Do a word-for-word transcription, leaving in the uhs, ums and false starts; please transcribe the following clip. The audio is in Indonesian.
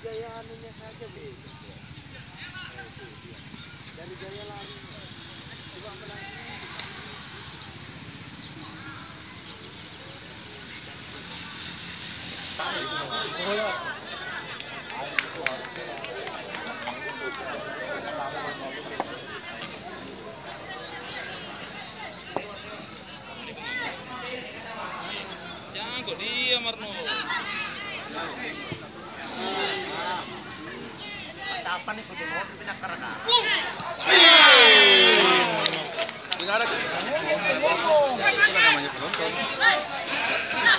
gaya anunya saja beda. Dari gaya lari. Coba menang. Jangan kok dia Marno. Apa nih kudu mau pindah ke rekan. Tidak ada. Itu namanya penonton.